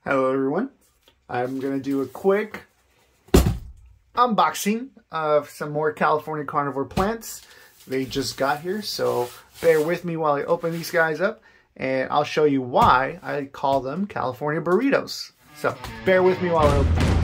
Hello everyone. I'm going to do a quick unboxing of some more California Carnivore plants. They just got here, so bear with me while I open these guys up, and I'll show you why I call them California burritos. So bear with me while I open them.